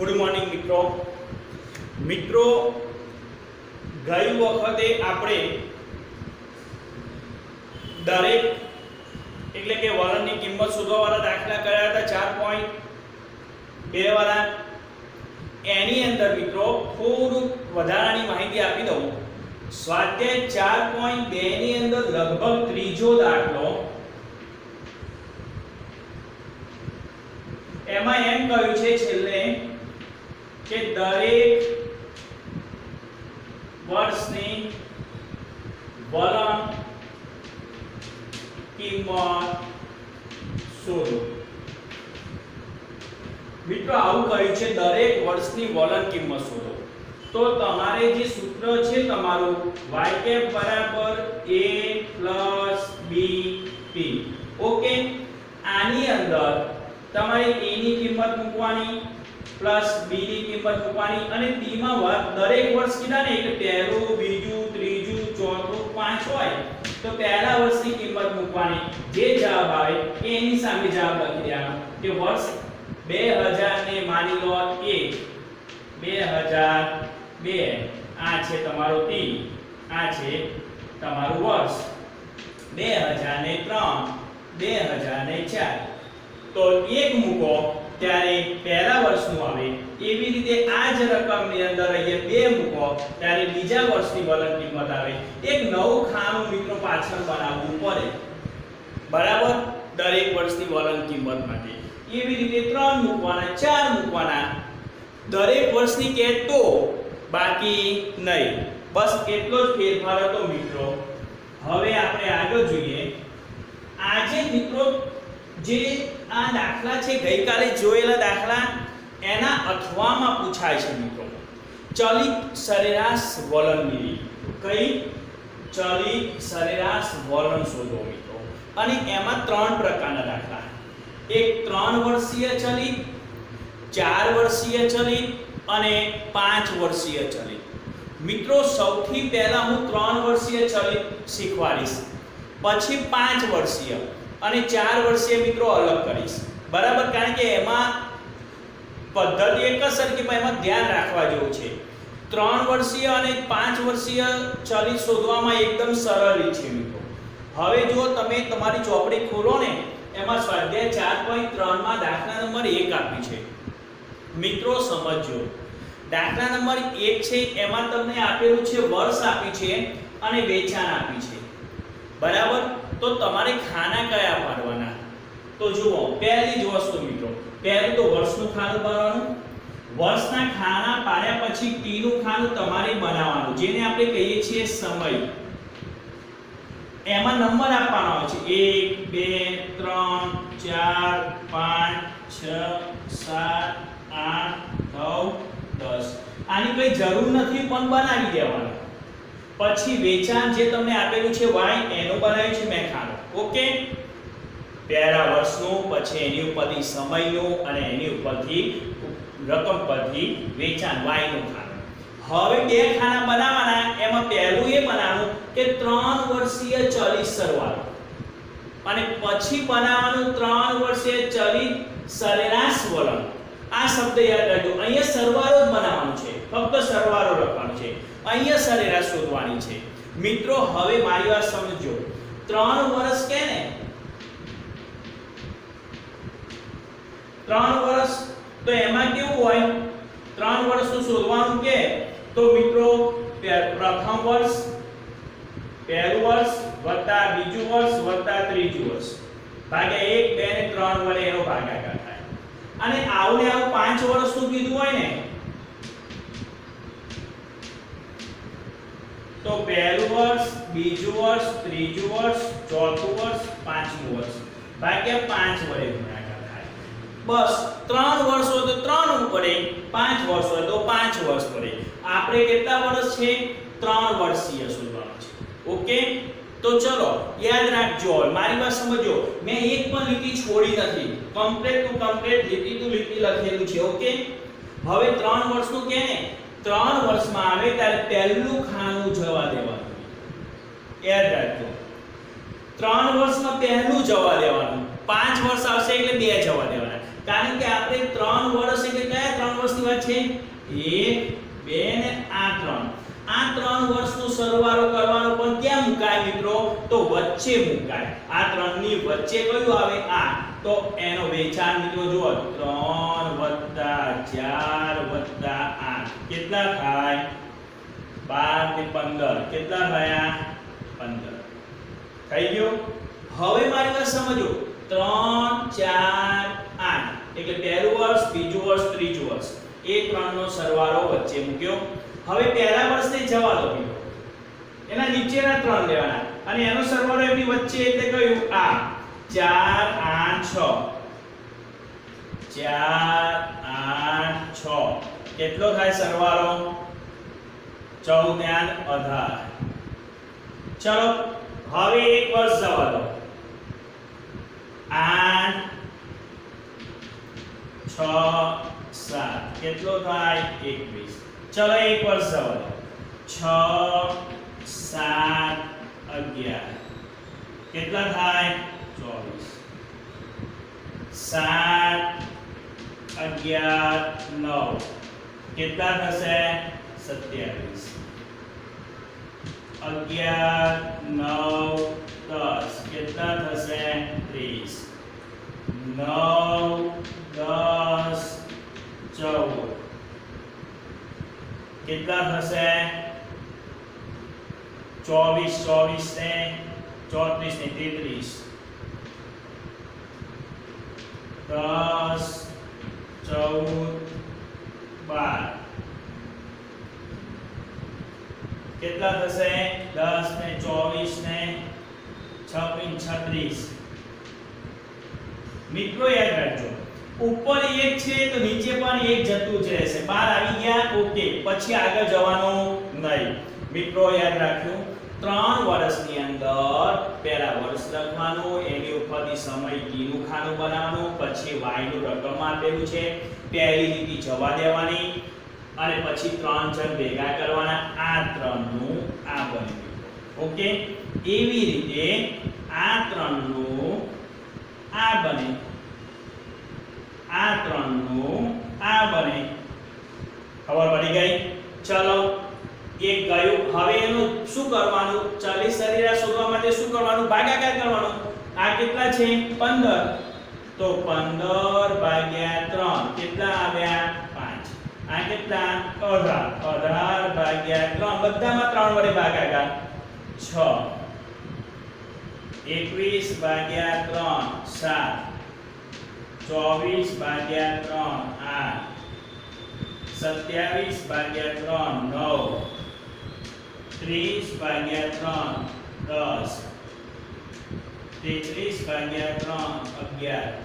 Good morning મિત્રો ગઈ વખતે આપણે દરેક એટલે કે વલણની કિંમત શોધવાવાળા દાખલા કર્યા હતા 4.2 વાળા. એની અંદર મિત્રો થોડું વધારાની માહિતી આપી દઉં. સ્વાધ્યાય 4.2 ની અંદર લગભગ ત્રીજો દાખલો એમાં એમ કહ્યું છે છેલ્લે કે દરેક વર્ષની વલણ કિંમત શોધો. મિત્રો આવું કહ્યું છે દરેક વર્ષની વલણ કિંમત શોધો. તો તમારે જે સૂત્ર છે તમારું y બરાબર a b p. ઓકે, આની અંદર તમારે a ની કિંમત મૂકવાની પ્લસ b ની કિંમત મૂકવાની અને t માં દરેક વર્ષ કીધા ને એટલે પહેલું બીજું ત્રીજું ચોથું પાંચ હોય તો પહેલા વર્ષની કિંમત મૂકવાની. જે જવાબ આવે એની સામે જવાબ લખી દેવાનો કે વર્ષ 2000 ને માની લો a 2002 આ છે તમારો t આ છે તમારું વર્ષ 2003 2004 તો એક મૂકો ત્યારે પહેલા વર્ષનું આવે. એવી રીતે આ જ રકમની અંદર અહીંયા બે મૂકો ત્યારે બીજા વર્ષની વલણ કિંમત આવે. એક નવું ખાનું મિત્રો પાછળ બનાવવું પડે બરાબર દરેક વર્ષની વલણ કિંમત માટે. એવી રીતે 3 મૂકવાના 4 મૂકવાના દરેક વર્ષની કે તો બાકી નહીં. બસ એટલો જ ફેરફાર હતો મિત્રો. હવે આપણે આગળ જોઈએ. આજે મિત્રો જે આ દાખલા છે ગઈકાલે જોયેલા દાખલા એના અથવામાં પૂછાય છે મિત્રો. ચલિત સરેરાશ વલણની રીત. કઈ? ચલિત સરેરાશ વલણ શોધો મિત્રો. અને એમાં 3 પ્રકારના દાખલા. એક 3 વર્ષીય ચલિત, 4 વર્ષીય ચલિત અને 5 વર્ષીય ચલિત. મિત્રો સૌથી પહેલા હું 3 વર્ષીય ચલિત શીખવાડીશ, પછી 5 વર્ષીય અને 4 વર્ષીય મિત્રો અલગ કરીશ બરાબર. કારણ કે એમાં પદ્ધતિ એક જ સરખી પણ એમાં ધ્યાન રાખવા જેવું છે. 3 વર્ષીય અને 5 વર્ષીય ચલિત શોધવામાં એકદમ સરળ રીત છે મિત્રો. હવે જો તમે તમારી ચોપડી ખોલો ને એમાં સ્વાધ્યાય 4.3 માં દાખલા નંબર 1 આપી છે મિત્રો. સમજો દાખલા નંબર 1 છે એમાં તમને આપેલું છે વર્ષ આપી છે અને વેચાણ આપી છે બરાબર. તો તમારે ખાના કયા પાડવાના? તો જુઓ પહેલી જ વસ્તુ મિત્રો, પહેલું તો વર્ષનું ખાનું બનાવવાનું. વર્ષના ખાના પાડ્યા પછી t નું ખાનું તમારે બનાવવાનું, જેને આપણે કહીએ છીએ સમય. એમાં નંબર આપવાનો આવે છે 1 2 3 4 5 6 7 8 9 10. આની કઈ જરૂર નથી પણ બનાવી દેવાનું. પછી વેચાણ જે તમને આપેલું છે y એનું બનાવ્યું છે મેં ખાનું. ઓકે, પહેલા વર્ષનું, પછી એની ઉપરથી સમયનું અને એની ઉપરથી રકમ પરથી વેચાણ y નું ખાનું. હવે બે ખાના બનાવવાના. એમાં પહેલું એ બનાવવાનું કે 3 વર્ષીય ચલિત સરવાળો અને પછી બનાવવાનું 3 વર્ષીય ચલિત સરેરાશ વલણ. આ શબ્દ યાદ રાખજો. અહીંયા સરવાળો જ બનાવવાનો છે, ફક્ત સરવાળો લખવાનો છે. અહીંયા સરેરાશ શોધવાની છે મિત્રો. હવે મારી વાત સમજો. 3 વર્ષ કે ને 3 વર્ષ તો એમાં કેવું હોય? 3 વર્ષનું શોધવાનું કે તો મિત્રો પ્રથમ વર્ષ, પહેલું વર્ષ વત્તા બીજું વર્ષ વત્તા ત્રીજું વર્ષ ભાગ્યા 1 2 ને 3 વડે એનો ભાગાકાર થાય. અને આવું ને આવું 5 વર્ષનું કીધું હોય ને તો પહેલું વર્ષ, બીજું વર્ષ, ત્રીજું વર્ષ, ચોથું વર્ષ, પાંચમું વર્ષ ભાગ્યા 5 વડે ગુણાકાર થાય. બસ 3 વર્ષ હોય તો 3 વડે, 5 વર્ષ હોય તો 5 વર્ષ વડે. આપણે કેટલા વર્ષ છે? 3 વર્ષીય શોધવાનું છે. ઓકે, તો ચલો યાદ રાખજો. મારી વાત સમજો. મેં એક પણ લીટી છોડી નથી. કમ્પ્લીટ ટુ કમ્પ્લીટ, લીટી ટુ લીટી લખેલું છે. ઓકે, હવે 3 વર્ષનું કે ને 3 વર્ષમાં આવે ત્યારે પહેલું ખાનું જવા દેવાનું. યાદ રાખજો. 3 વર્ષમાં પહેલું જવા દેવાનું. 5 વર્ષ આવશે એટલે 2 જવા દેવાના. કારણ કે આપણે 3 વર્ષ એટલે કયા 3 વર્ષની વાત છે? 1 2 ને આ 3. આ 3 વર્ષનો સરવાળો કરવાનો પણ ક્યાં મુકાય મિત્રો? તો વચ્ચે મુકાય. આ 3 ની વચ્ચે કયું આવે? આ. તો એનો વેચાણ મિત્રો જુઓ 3 4 8 કેટલા થાય? 12 ને 15 કેટલા થયા? 15 થઈ ગયું. હવે મારી વાત સમજો 3 4 8 એટલે પહેલું વર્ષ, બીજું વર્ષ, ત્રીજું વર્ષ એ 3 નો સરવાળો વચ્ચે મૂક્યો. હવે પહેલા વર્ષને જવા દો મિત્રો, એના નીચેના 3 લેવાના અને એનો સરવાળો એની વચ્ચે એટલે કયું? આ 4 8 6 4 8 6 કેટલો થાય સરવાળો? 14 અને 18. ચલો હવે એક વર્ષ જવા દો. 8 6 7 કેટલો થાય? 21. ચલો એક વર્ષ જવા દો. 6 7 11 કેટલા થાય? 24. 7 11 9 કેટલા થશે? 27. 11 9 10 કેટલા થશે? 30. 9 10 14 કેટલા થશે? 24 ને 34 ને 33. 10 14 12 કેટલા થશે? 10 ને 24 ને 36. મિત્રો યાદ રાખજો, ઉપર 1 છે તો નીચે પણ 1 જતું જ રહેશે. 12 આવી ગયા ઓકે, પછી આગળ જવાનું નહીં. મિત્રો યાદ રાખજો 3 વર્ષની અંદર પહેલા વર્ષ લખવાનું, એની ઉપરથી સમય t નું ખાનું બનાવવાનું, પછી y નું રકમ આપેલું છે પહેલી લીટી જવા દેવાની અને પછી 3 જણ ભેગા કરવાના. આ 3 નું આ બને ઓકે. એવી રીતે આ 3 નું આ બને, આ 3 નું આ બને. ખબર પડી ગઈ? ચલો એક ગયું. હવે એનું શું કરવાનું? ચલિત સરેરાશ શોધવા માટે શું કરવાનું? ભાગાકાર કરવાનો. આ કેટલા છે? 15. તો 15 ભાગ્યા 3 કેટલા આવ્યા? 5. આ કેટલા? 18. 18 ભાગ્યા 3 બધામાં 3 વડે ભાગાકાર 6. 21 ભાગ્યા 3 7. 24 ભાગ્યા 3 8. 27 ભાગ્યા 3 9. 30 ભાગ્યા 3 10. 33 ભાગ્યા 3 11.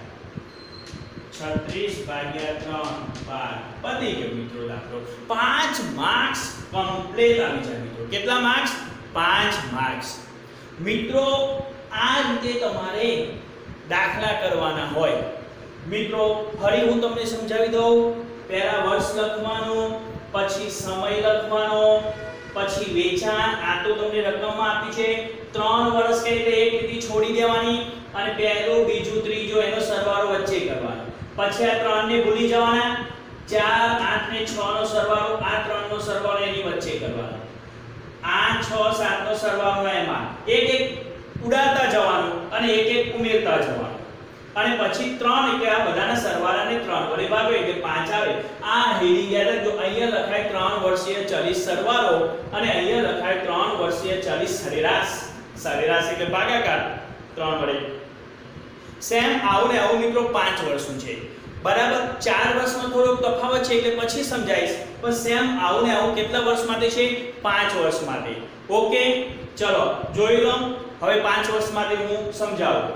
36 ભાગ્યા 3 12. પતી ગયો મિત્રો દાખલો. 5 માર્ક્સ કમ્પ્લીટ આવી જાય મિત્રો. કેટલા માર્ક્સ? 5 માર્ક્સ. મિત્રો આ રીતે તમારે દાખલા કરવાના હોય. મિત્રો ફરી હું તમને સમજાવી દઉં. પહેલા વર્ષ લખવાનું, પછી સમય લખવાનો, પછી વેચાણ. આ તો તમને રકમમાં આપી છે. 3 વર્ષ કે એટલે એક લીટી છોડી દેવાની અને પહેલું, બીજું, ત્રીજું એનો સરવાળો વચ્ચે કરવાનો. પછી આ 3 ને ભૂલી જવાના. 4 8 ને 6 નો સરવાળો, આ 3 નો સરવાળો એની વચ્ચે કરવાનો. 8 6 7 નો સરવાળો એમાં એક એક ઉડાડતા જવાનું અને એક એક ઉમેરતા જવાનું. અને પછી 3 એટલે આ બધાના સરવાળાને 3 વડે ભાગો એટલે 5 આવે. આ હેડી ગયા જો અહીંયા લખાય 3 વર્ષીય 40 સરવાળો અને અહીંયા લખાય 3 વર્ષીય 40 સરેરાશ. સરેરાશ એટલે ભાગાકાર 3 વડે. સેમ આવું ને આવું મિત્રો 5 વર્ષનું છે બરાબર. 4 વર્ષમાં થોડો તફાવત છે એટલે પછી સમજાઈશ. પણ સેમ આવું ને આવું કેટલા વર્ષ માટે છે? 5 વર્ષ માટે. ઓકે ચલો જોઈ લો. હવે 5 વર્ષ માટે હું સમજાવું.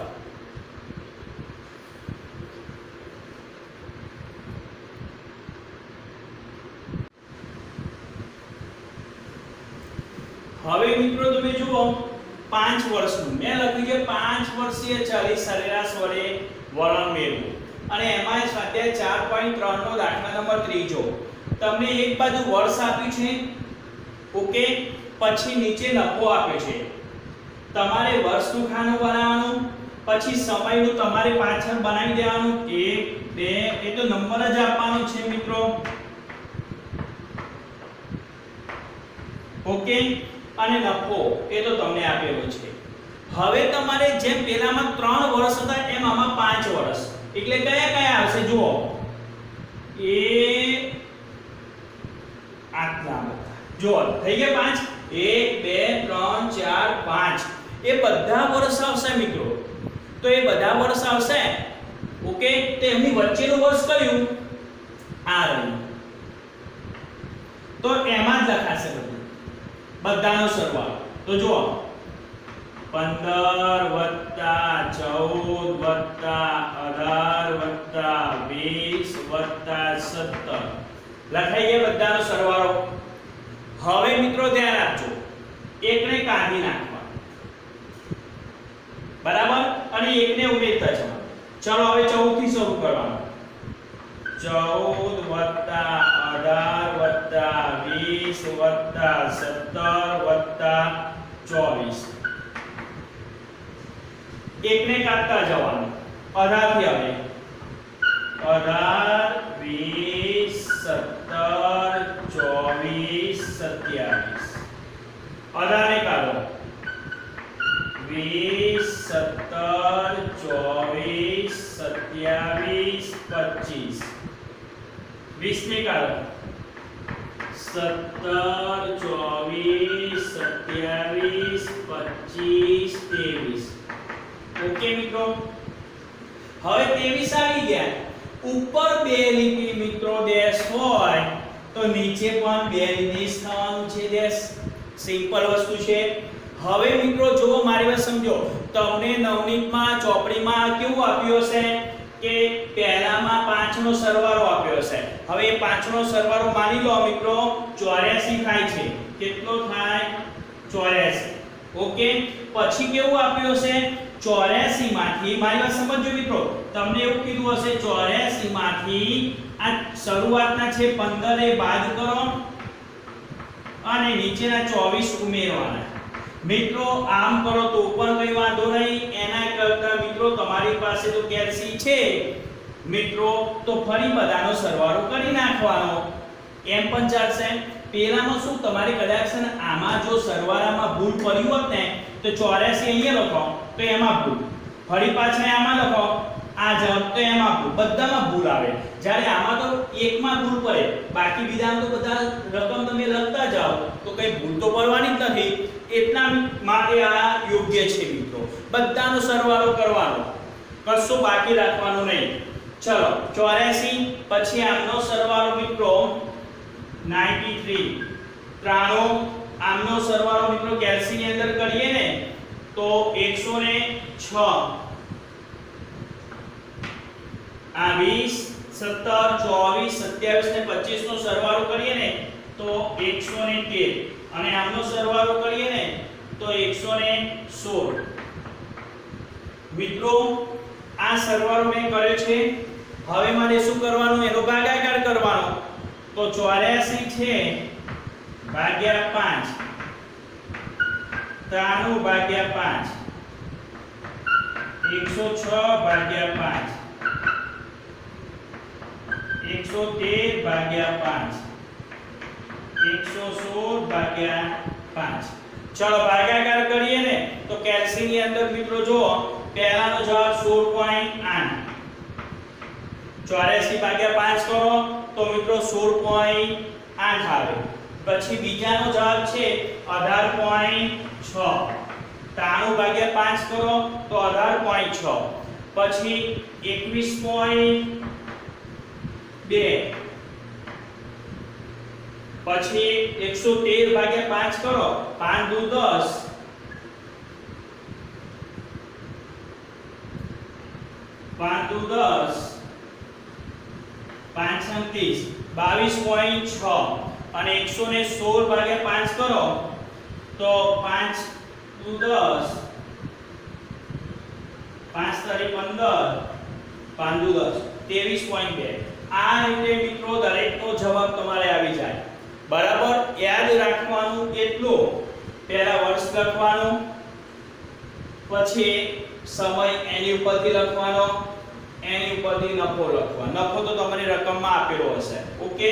હવે મિત્રો તમે જુઓ 5 વર્ષનું મેં લખ્યું છે 5 વર્ષીય 40 સરેરાશ વડે વલણ મેળવો. અને એમાં સ્વાધ્યાય 4.3 નો દાખલા નંબર 3 તમને એક બાજુ વર્ષ આપ્યું છે ઓકે, પછી નીચે નફો આપ્યો છે. તમારે વર્ષનું ખાનું બનાવવાનું પછી સમયનું તમારે પાછળ બનાવી દેવાનું 1 2 એ તો નંબર જ આપવાનો છે મિત્રો. ઓકે, અને નફો એ તો તમને આપેલો છે. હવે તમારે જેમ પેલામાં 3 વર્ષ હતા એમ આમાં 5 વર્ષ, એટલે કયા કયા આવશે જુઓ. એ આટલા બધા જો થઈ ગયા 5 1 2 3 4 5 એ બધા વર્ષ આવશે મિત્રો. તો એ બધા વર્ષ આવશે. ઓકે, તો એમની વચ્ચેનું વર્ષ કયું? આ રહ્યું. તો એમાં જ લખાશે બધાનો સરવાળો. તો જુઓ 15 + 14 + 18 + 20 + 17 લખાઈ ગયા બધાનો સરવાળો. હવે મિત્રો ધ્યાન આપજો, એકને કાઢી નાખવા, બરાબર, અને એકને ઉમેરતા જવાનું. ચલો હવે 14 થી શરૂ કરવાનું. 14 + 18 + 20 + 17 + 24 એકને કાઢતા જવાનું. 18 થી હવે 18 20 17 24 27 18 ને કાઢો 20 17 24 27 25 20 ને કાઢો 17 24 27 25 23. ઓકે મિત્રો, હવે 23 આવી ગયા. ઉપર બે લીટી મિત્રો ડેશ હોય તો નીચે પણ બે લીટી થવાનું છે ડેશ. સિમ્પલ વસ્તુ છે. હવે મિત્રો જુઓ, મારી વાત સમજો. તમને નવનીતમાં ચોપડીમાં કેવું આપ્યું હશે કે પહેલામાં 5 નો સરવાળો આપ્યો હશે. હવે એ 5 નો સરવાળો માની લો મિત્રો 84 થાય છે. કેટલો થાય? 84. ઓકે, પછી કેવું આપ્યું હશે? 84 માંથી, મારી વાત સમજજો મિત્રો, તમને એવું કીધું હશે 84 માંથી આ શરૂઆતના છે 15 એ બાદ કરો અને નીચેના 24 ઉમેરવાના. મિત્રો આમ કરો તો પણ કઈ વાંધો નહીં. એના કરતા મિત્રો તમારી પાસે તો કેલ્સી છે મિત્રો, તો ફરી બધાનો સરવાળો કરી નાખવાનો, એમ પણ ચાલશે. પેલામાં શું તમારે કદાચ છે ને આમાં જો સરવાળામાં ભૂલ પડી હોત ને તો 84 અહીંયા લખો તો એમાં ભૂલ, ફરી પાછા આમાં લખો આ જવાબ તો એમાં ભૂલ, બધામાં ભૂલ આવે. જ્યારે આમાં તો એકમાં ભૂલ પડે, બાકી બીજામાં તો બધા રકમ તમે લખતા જાઓ તો કઈ ભૂલ તો પડવાની જ નથી. એટલા માટે આ યોગ્ય છે મિત્રો. બધાનો સરવાળો કરવાનો, કશું બાકી રાખવાનું નહીં. ચલો 84 પછી આમનો સરવાળો મિત્રો 93 93 આમનો સરવાળો મિત્રો કેલ્સી ની અંદર કરીએ ને તો 106. આ 20 17 24 27 ને 25 નો સરવાળો કરીએ ને તો 113 અને આમનો સરવાળો કરીએ ને તો 116. મિત્રો આ સરવાળો મેં કર્યો છે. હવે મારે શું કરવાનું? એનો ભાગાકાર કરવાનો. તો 84 છે ભાગ્યા 5, 93 ભાગ્યા 5, 106 ભાગ્યા 5, 113 ભાગ્યા 5, 116 ભાગ્યા 5. ચલો ભાગાકાર કરીએ ને તો કેલ્સી ની અંદર મિત્રો જુઓ, પહેલાનો જવાબ 16.8, 84 ભાગ્યા 5 કરો તો મિત્રો 16.8 આવે. પછી બીજાનો જવાબ છે 18.6, 93 ભાગ્યા 5 કરો તો 18.6. પછી 21.2, પછી 113 ભાગ્યા 5 કરો, 5 દુ 10, 5 દુ 10, 5 સમ 30, 22.6 અને 116 ભાગ્યા 5 કરો તો 5 દુ 10, 5 તરી 15, 5 દુ 10, 23.2. આ રીતે મિત્રો દરેકનો જવાબ તમારે આવી જાય. બરાબર, યાદ રાખવાનું એટલું, પહેલા વર્ષ લખવાનું, પછી સમય એની ઉપરથી લખવાનો, એની ઉપરથી નફો લખવાનો. નફો તો તમને રકમમાં આપેલો હશે. ઓકે,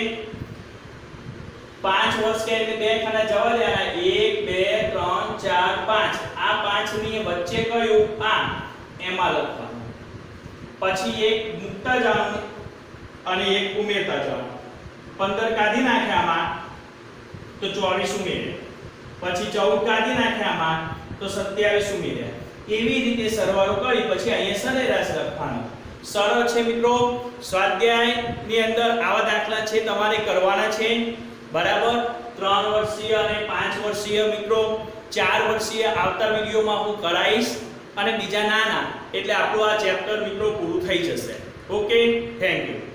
5 વર્ષ કે એટલે બે ખાના જવા દેવાના. 1 2 3 4 5. આ 5 ની વચ્ચે કયું? આ એમાં લખવાનું. પછી એક મુકતા જવાનું અને એક ઉમેરતા જવાનું. 15 કાઢી નાખ્યામાં તો 24 ઉમેરે. પછી 14 કાઢી નાખ્યામાં તો 27 ઉમેરે. એવી રીતે સરવાળો કરી પછી અહીંયા સરેરાશ લખવાનો. સરળ છે મિત્રો. સ્વાધ્યાયની અંદર આવા દાખલા છે તમારે કરવાના છે. બરાબર. 3 વર્ષીય અને 5 વર્ષીય મિત્રો, 4 વર્ષીય આવતા વિડિયોમાં હું કરાવીશ અને બીજા નાના, એટલે આપણું આ ચેપ્ટર મિત્રો પૂરું થઈ જશે. Okay, thank you.